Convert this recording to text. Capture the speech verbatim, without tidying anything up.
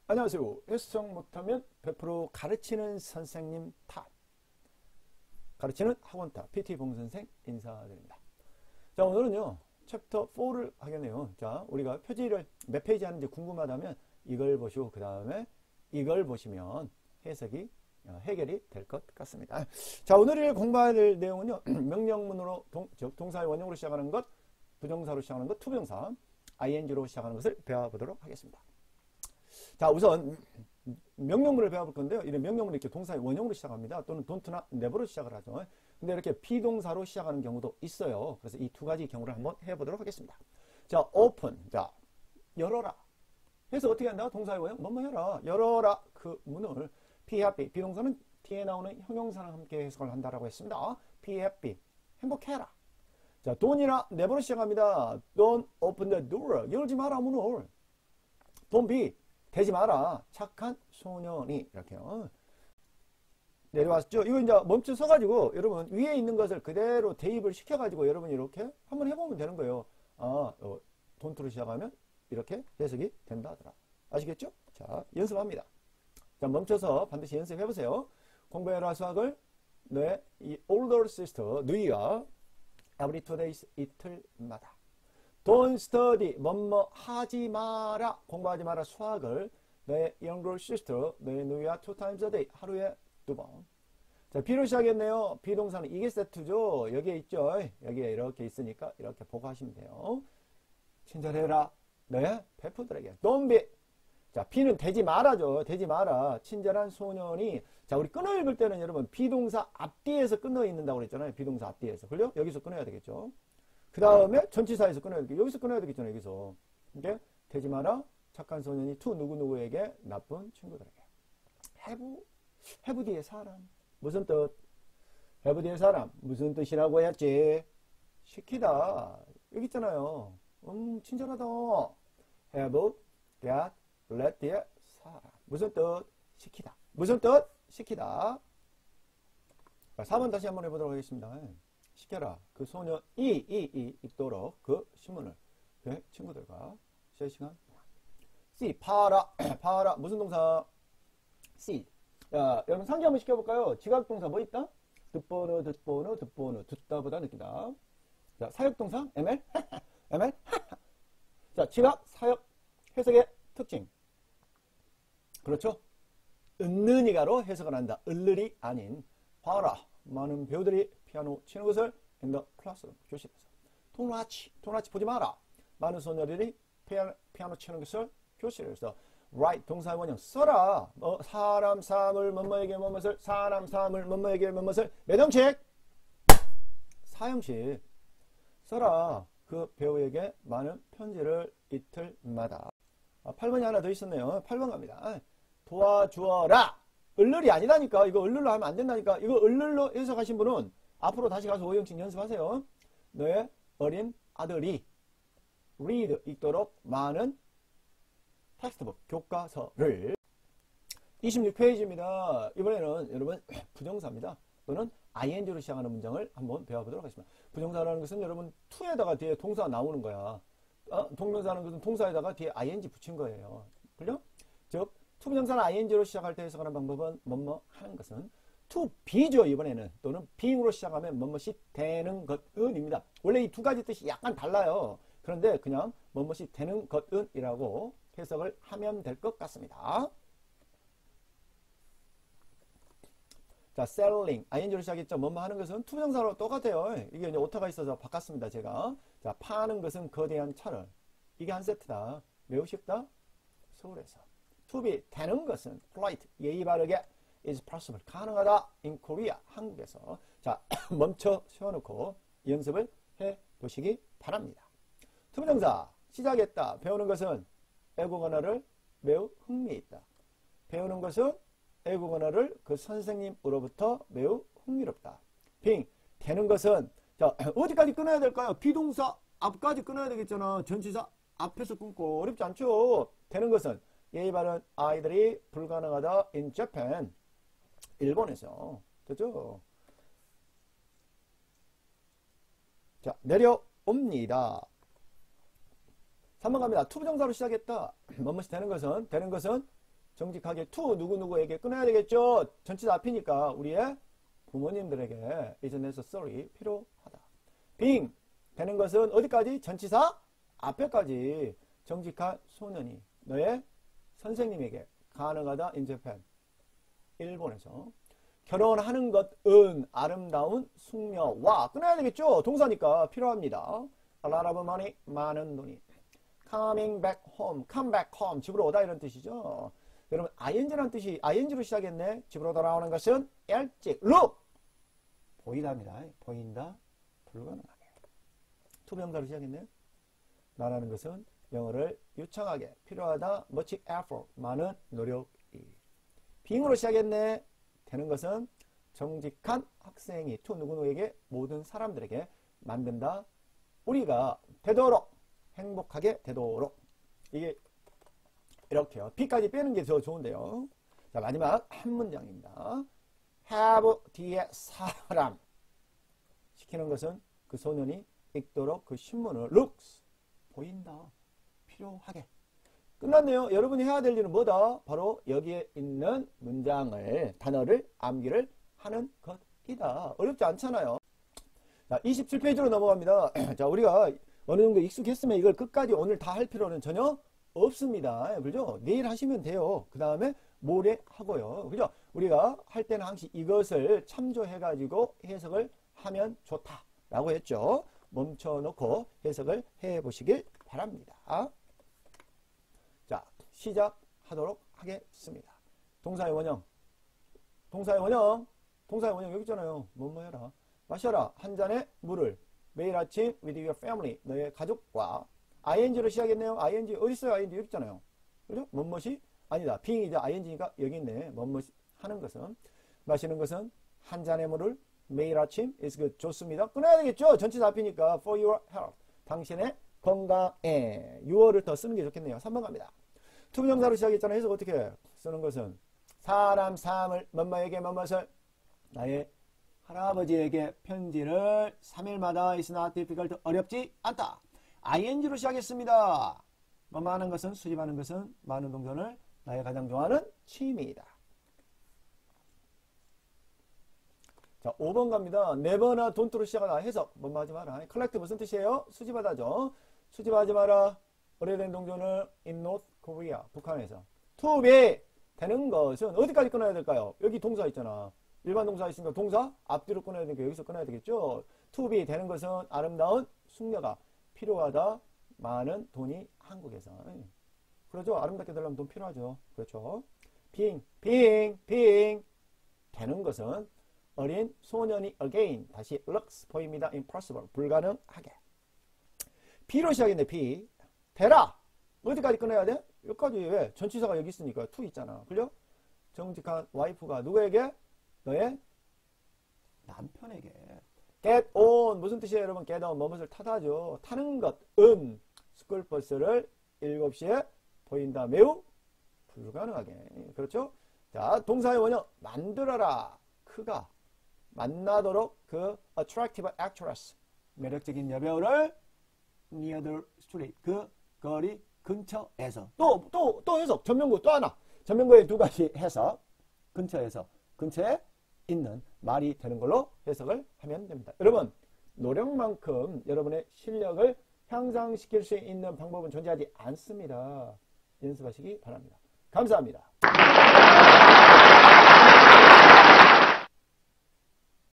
안녕하세요. 해수성 못하면 백 퍼센트 가르치는 선생님 탓. 가르치는 학원 탓. 피티 봉선생 인사드립니다. 자, 오늘은요. 챕터 사를 하겠네요. 자, 우리가 표지를 몇 페이지 하는지 궁금하다면 이걸 보시고 그 다음에 이걸 보시면 해석이 해결이 될 것 같습니다. 자, 오늘 공부할 내용은요. 명령문으로 동, 즉 동사의 원형으로 시작하는 것, 부정사로 시작하는 것, 투명사, 아이엔지로 시작하는 것을 배워보도록 하겠습니다. 자, 우선 명령문을 배워볼 건데요. 이런 명령문을 이렇게 동사의 원형으로 시작합니다. 또는 don't나 never로 시작을 하죠. 근데 이렇게 비동사로 시작하는 경우도 있어요. 그래서 이 두 가지 경우를 한번 해보도록 하겠습니다. 자, open. 자, 열어라. 그래서 어떻게 한다? 동사의 원형. 뭐뭐 해라. 열어라. 그 문을. be happy. 비동사는 뒤에 나오는 형용사랑 함께 해석을 한다라고 했습니다. be happy. 행복해라. 자, don't이나 never로 시작합니다. Don't open the door. 열지 마라, 문을. Don't be. 되지 마라. 착한 소년이. 이렇게요. 내려왔죠. 이거 이제 멈춰 서가지고 여러분 위에 있는 것을 그대로 대입을 시켜가지고 여러분 이렇게 한번 해보면 되는 거예요. 아, 어, 돈투로 시작하면 이렇게 해석이 된다 하더라. 아시겠죠? 자, 연습합니다. 자, 멈춰서 반드시 연습해보세요. 공부해라 수학을. 네, 이 older sister, 누이가 every two days, 이틀마다. Don't study, 뭐뭐 하지 마라, 공부하지 마라 수학을. 내 younger sister, 내 누이와 two times a day, 하루에 두 번. 자, B로 시작했네요. 비동사는 이게 세트죠. 여기에 있죠. 여기에 이렇게 있으니까 이렇게 보고 하시면 돼요. 친절해라. 네, 베프들에게. Don't be. 자, B는 되지 마라죠. 되지 마라. 친절한 소년이. 자, 우리 끊어 읽을 때는 여러분 비동사 앞뒤에서 끊어 있는다고 그랬잖아요. 비동사 앞뒤에서. 그죠? 여기서 끊어야 되겠죠. 그 다음에 전치사에서 끊어야 되겠죠. 여기서 끊어야 되겠잖아요. 여기서. 이게 되지 마라. 착한 소년이 to 누구누구에게 나쁜 친구들에게. have. have 뒤에 사람. 무슨 뜻? have 뒤에 사람. 무슨 뜻이라고 했지? 시키다. 여기 있잖아요. 음, 친절하다. have, that, let 뒤에 사람. 무슨 뜻? 시키다. 무슨 뜻? 시키다. 사 번 다시 한번 해보도록 하겠습니다. 시켜라. 그 소년이, 이, 이, 읽도록 그 신문을 그 친구들과 세 시간 동안. see, 봐라. 봐라. 무슨 동사? see. 자, 여러분 상기 한번 시켜볼까요? 지각동사 뭐 있다? 듣보는, 듣보는, 듣보는, 듣다보다 느끼다. 자, 사역동사, 엠엘, 엠엘. 자, 지각, 사역, 해석의 특징. 그렇죠? 은느니가로 해석을 한다. 을르리 아닌. 봐라. 많은 배우들이 피아노 치는 것을 in the classroom, 교실에서. 통라치, 통라치 보지 마라. 많은 소녀들이 피아노, 피아노 치는 것을 교실에서. write, 동사의 원형, 써라. 어, 사람, 사물, 뭐뭐에게 뭐뭇을, 사람, 사물, 뭐뭐에게 뭐뭇을, 몇 형식? 사형식. 써라. 그 배우에게 많은 편지를 이틀마다. 아, 팔 번이 하나 더 있었네요. 팔 번 갑니다. 도와주어라. 을를이 아니다니까. 이거 을를로 하면 안 된다니까. 이거 을를로 해석하신 분은 앞으로 다시 가서 오형식 연습하세요. 너의 어린 아들이 read, 읽도록 많은 텍스트북, 교과서를. 이십육 페이지입니다. 이번에는 여러분 부정사입니다. 또는 아이엔지로 시작하는 문장을 한번 배워보도록 하겠습니다. 부정사라는 것은 여러분 to에다가 뒤에 동사가 나오는 거야. 어? 동명사라는 것은 동사에다가 뒤에 아이엔지 붙인 거예요. 그죠? 즉 투부정사는 아이엔지로 시작할 때 해석하는 방법은 뭐뭐 하는 것은 to be죠. 이번에는. 또는 being으로 시작하면 뭐뭐이 되는 것은입니다. 원래 이 두 가지 뜻이 약간 달라요. 그런데 그냥 뭐뭐이 되는 것은이라고 해석을 하면 될 것 같습니다. 자, selling, 아이엔지로 시작했죠. 뭐뭐 하는 것은 투부정사로 똑같아요. 이게 이제 오타가 있어서 바꿨습니다. 제가. 자, 파는 것은 거대한 차를. 이게 한 세트다. 매우 쉽다. 서울에서. to be, 되는 것은 polite, 예의 바르게 is possible, 가능하다. in Korea, 한국에서. 자, 멈춰 세워놓고 연습을 해보시기 바랍니다. 투부정사, 시작했다. 배우는 것은 외국 언어를 매우 흥미있다. 배우는 것은 외국 언어를 그 선생님으로부터 매우 흥미롭다. being, 되는 것은. 자, 어디까지 끊어야 될까요? 비동사 앞까지 끊어야 되겠잖아. 전치사 앞에서 끊고. 어렵지 않죠? 되는 것은 예의 바른 아이들이 불가능하다 in Japan, 일본에서. 됐죠? 자, 내려옵니다. 삼 번 갑니다. 투부정사로 시작했다. 뭐뭇이 되는 것은, 되는 것은 정직하게 to 누구누구에게 끊어야 되겠죠. 전치사 앞이니까 우리의 부모님들에게 isn't sorry 필요하다. being 되는 것은 어디까지? 전치사 앞에까지. 정직한 소년이 너의 선생님에게 가능하다 in Japan 일본에서 결혼하는 것은 아름다운 숙녀와 끊어야 되겠죠. 동사니까 필요합니다. A lot of money 많은 돈이 coming back home come back home 집으로 오다 이런 뜻이죠. 여러분 ing라는 뜻이 ing로 시작했네. 집으로 돌아오는 것은 일찍 look 보이답니다. 보인다 불가능하게 투명사로 시작했네요. 말하는 것은 영어를 유창하게 필요하다 much effort 많은 노력이 being으로 시작했네. 되는 것은 정직한 학생이 to 누구누구에게 모든 사람들에게 만든다. 우리가 되도록 행복하게 되도록 이게 이렇게요. B까지 빼는 게 더 좋은데요. 자 마지막 한 문장입니다. have 뒤에 사람 시키는 것은 그 소년이 읽도록 그 신문을 looks 보인다. 필요하게 끝났네요. 여러분이 해야 될 일은 뭐다? 바로 여기에 있는 문장을 단어를 암기를 하는 것이다. 어렵지 않잖아요. 자, 이십칠 페이지로 넘어갑니다. 자, 우리가 어느 정도 익숙했으면 이걸 끝까지 오늘 다 할 필요는 전혀 없습니다. 그죠? 내일 하시면 돼요. 그 다음에 모레 하고요. 그죠? 우리가 할 때는 항상 이것을 참조해 가지고 해석을 하면 좋다라고 했죠. 멈춰놓고 해석을 해 보시길 바랍니다. 자, 시작하도록 하겠습니다. 동사의 원형. 동사의 원형. 동사의 원형 여기 있잖아요. 뭐뭐 해라. 마셔라. 한 잔의 물을. 매일 아침 with your family. 너의 가족과. ing로 시작했네요. ing 어디 있어요? ing 여기 있잖아요. 그죠? 뭐뭐이 아니다. being이자 ing니까 여기 있네. 뭐뭐 하는 것은. 마시는 것은 한 잔의 물을 매일 아침 is good. 좋습니다. 끊어야 되겠죠? 전체 잡히니까 for your health. 당신의 건강에 유어를 더 쓰는 게 좋겠네요. 삼 번 갑니다. 투부정사로 시작했잖아요. 해석 어떻게 쓰는 것은 사람 사람을 뭐뭐에게 뭐뭐을 나의 할아버지에게 편지를 삼 일마다 is not difficult 어렵지 않다. ing로 시작했습니다. 뭐뭐 하는 것은 수집하는 것은 많은 동전을 나의 가장 좋아하는 취미이다. 자, 오 번 갑니다. never나 don't로 시작하다. 해석 뭐뭐 하지 마라. collect 무슨 뜻이에요? 수집하다죠. 수집하지 마라. 오래된 동전을 in North Korea 북한에서. to be 되는 것은 어디까지 끊어야 될까요? 여기 동사 있잖아. 일반 동사 있으니까 동사 앞뒤로 끊어야 되니까 여기서 끊어야 되겠죠. to be 되는 것은 아름다운 숙녀가 필요하다. 많은 돈이 한국에서. 그렇죠. 아름답게 되려면 돈 필요하죠. 그렇죠. being, being, being 되는 것은 어린 소년이 again 다시 looks 보입니다. impossible 불가능하게. B로 시작했네. B 되라 어디까지 끊어야 돼? 여기까지. 왜? 전치사가 여기 있으니까 to 있잖아. 그죠? 정직한 와이프가 누구에게? 너의 남편에게 get on 무슨 뜻이에요 여러분? get on 뭐뭇을 타다죠. 타는 것 음 스쿨버스를 일곱 시에 보인다. 매우 불가능하게. 그렇죠? 자 동사의 원형 만들어라. 그가 만나도록 그 attractive actress 매력적인 여배우를 near the street 그 거리 근처에서 또 또 또 해석 전면구 또 하나 전면구의 두 가지 해석 근처에서 근처에 있는 말이 되는 걸로 해석을 하면 됩니다. 여러분 노력만큼 여러분의 실력을 향상시킬 수 있는 방법은 존재하지 않습니다. 연습하시기 바랍니다. 감사합니다.